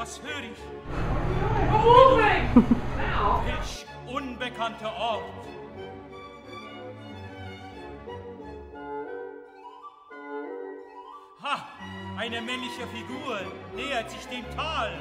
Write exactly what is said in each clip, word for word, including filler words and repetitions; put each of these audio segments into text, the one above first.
Was höre ich? Moving! Now! Welch unbekannter Ort! Ha! Eine männliche Figur nähert sich dem Tal.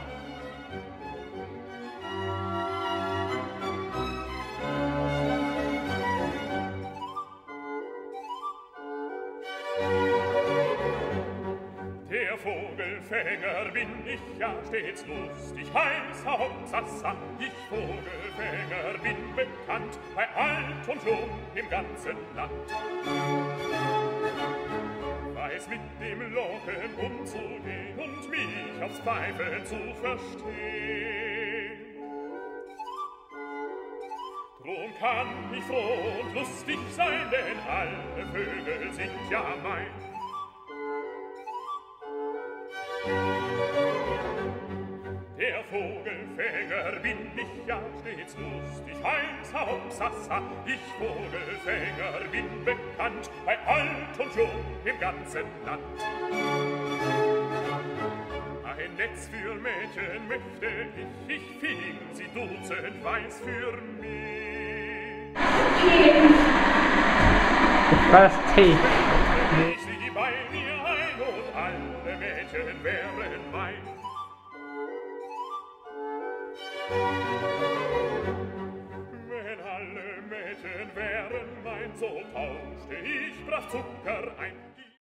Der Vogelfänger bin ich ja stets lustig, heiß Hauptsassa. Ich Vogelfänger bin bekannt, bei alt und jung im ganzen Land. Weiß mit dem Locken umzugehen und mich aufs Pfeifen zu verstehen. Drum kann ich froh und lustig sein, denn alle Vögel sind ja mein. Der Vogelfänger bin ich ja stets lustig, heiß Hauptsassa. Ich Vogelfänger bin bekannt, bei alt und jung im ganzen Land. Ein Netz für Mädchen möchte ich, ich fing sie dutzend weiß für mich. First take. Ich sie bei mir ein und alle Mädchen wären mein. Wenn alle Mädchen wären mein, so tauschte ich brav Zucker ein.